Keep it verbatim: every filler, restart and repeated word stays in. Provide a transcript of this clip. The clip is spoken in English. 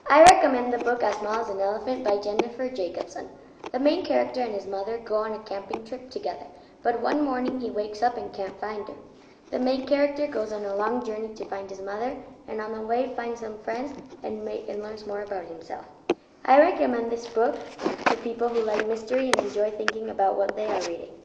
I recommend the book As Small as an Elephant by Jennifer Jacobson. The main character and his mother go on a camping trip together, but one morning he wakes up and can't find her. The main character goes on a long journey to find his mother, and on the way finds some friends and, ma- and learns more about himself. I recommend this book to people who like mystery and enjoy thinking about what they are reading.